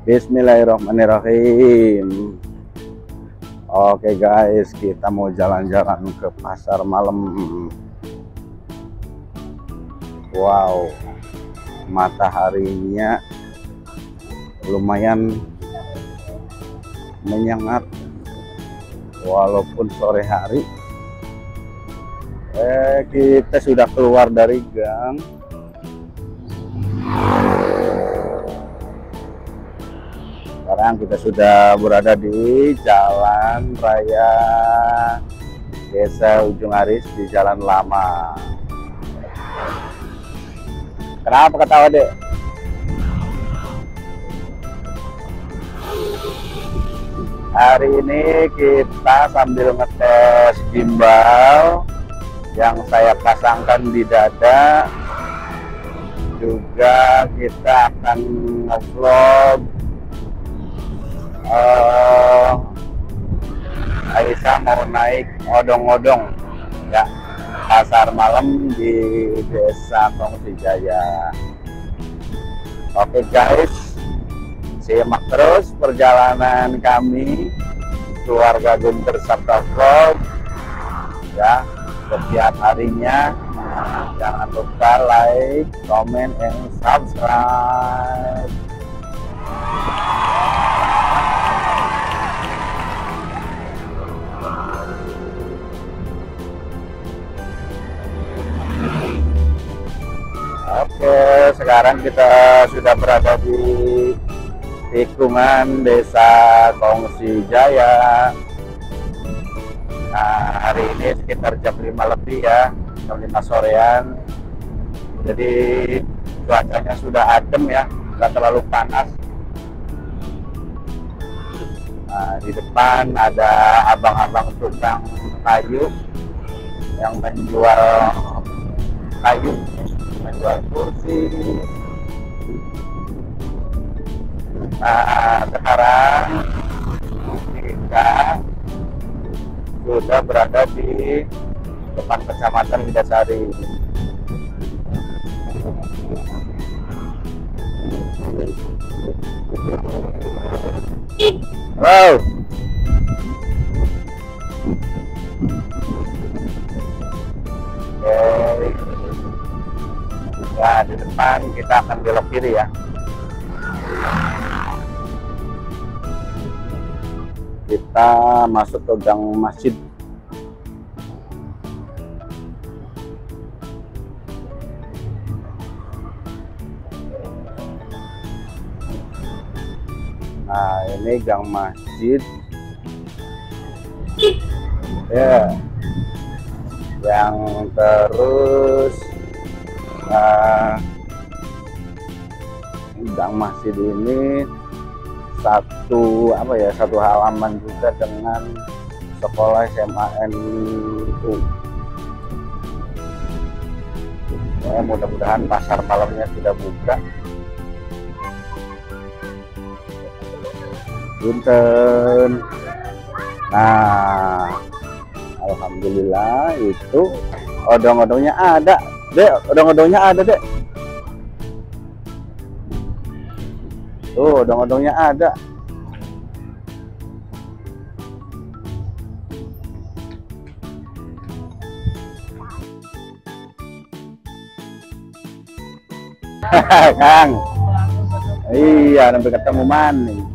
Bismillahirrahmanirrahim. Oke guys, kita mau jalan-jalan ke pasar malam. Wow, mataharinya lumayan menyengat walaupun sore hari. Kita sudah keluar dari gang. Sekarang kita sudah berada di Jalan Raya Desa Ujung Aris di Jalan Lama. Kenapa ketawa, Dek? Hari ini kita sambil ngetes gimbal yang saya pasangkan di dada. Juga kita akan nge-vlog Aisyah mau naik odong-odong ya, pasar malam di Desa Kongsi Jaya. Oke guys, simak terus perjalanan kami keluarga Guntur Sabta Vlog ya, setiap harinya. Jangan lupa like, comment, and subscribe. Oke, sekarang kita sudah berada di tikungan Desa Kongsi Jaya. Nah, hari ini sekitar jam 5 lebih ya, jam 5 sorean. Jadi cuacanya sudah adem ya, nggak terlalu panas. Nah, di depan ada abang-abang tukang kayu yang menjual kayu, menjual kursi. Nah, sekarang kita sudah berada di depan Kecamatan Widasari. Wow. Oke. Nah, di depan kita akan belok kiri ya. Kita masuk ke gang masjid. Nah, ini gang masjid ya, yang terus gang masjid ini satu halaman juga dengan sekolah SMA NU. Ya, mudah-mudahan pasar malamnya sudah buka. Punten. Nah, alhamdulillah itu odong-odongnya ada, Dek. Odong-odongnya ada, Dek. Tuh, odong-odongnya ada. Kang. Iya, sampai ketemu maning.